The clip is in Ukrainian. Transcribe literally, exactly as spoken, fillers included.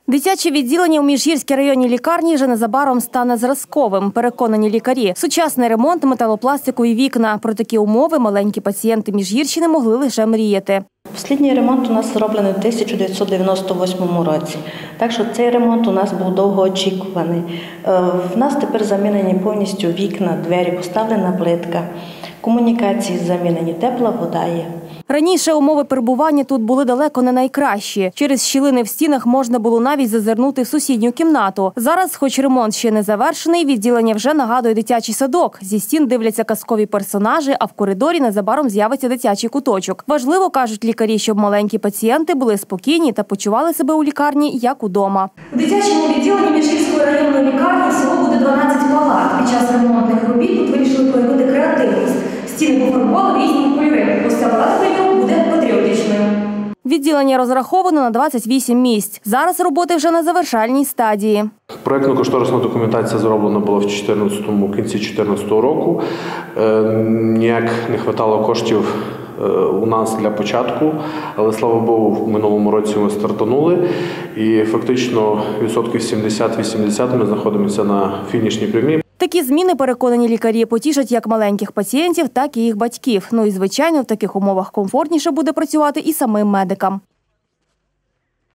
Дитяче відділення у Міжгірській районній лікарні вже незабаром стане зразковим, переконані лікарі. Сучасний ремонт, металопластикові вікна. Про такі умови маленькі пацієнти Міжгірщини могли лише мріяти. Останній ремонт у нас зроблений у тисяча дев'ятсот дев'яносто восьмому році. Так що цей ремонт у нас був довгоочікуваний. В нас тепер замінені повністю вікна, двері, поставлена плитка, комунікації замінені, тепла вода є. Раніше умови перебування тут були далеко не найкращі. Через щілини в стінах можна було навіть зазирнути в сусідню кімнату. Зараз, хоч ремонт ще не завершений, відділення вже нагадує дитячий садок. Зі стін дивляться казкові персонажі, а в коридорі незабаром з'явиться дитячий куточок. Важливо, кажуть лікарі, щоб маленькі пацієнти були спокійні та почували себе у лікарні, як удома. У дитячому відділенні Міжгірської районної лікарні всього буде дванадцять палат. Під час ремонтних робіт тут вирішили проявити креативність. Стіни пофарбували в різні кольори. Ось ця палата буде патріотичною. Відділення розраховано на двадцять вісім місць. Зараз роботи вже на завершальній стадії. Проєктно-кошторисна документація зроблена була в чотирнадцятому, кінці дві тисячі чотирнадцятого року. Ніяк не вистачало коштів у нас для початку, але, слава Богу, в минулому році ми стартанули і фактично відсотків сімдесят-вісімдесят ми знаходимося на фінішній прямій. Такі зміни, переконані лікарі, потішать як маленьких пацієнтів, так і їх батьків. Ну і, звичайно, в таких умовах комфортніше буде працювати і самим медикам.